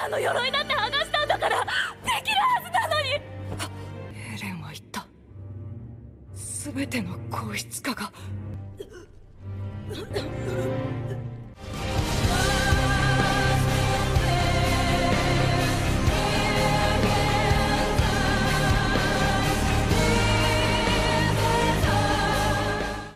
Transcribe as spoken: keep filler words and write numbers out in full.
さんの鎧なんて剥がしたんだからできるはずなのに。 エレンは言った。全ての硬質化が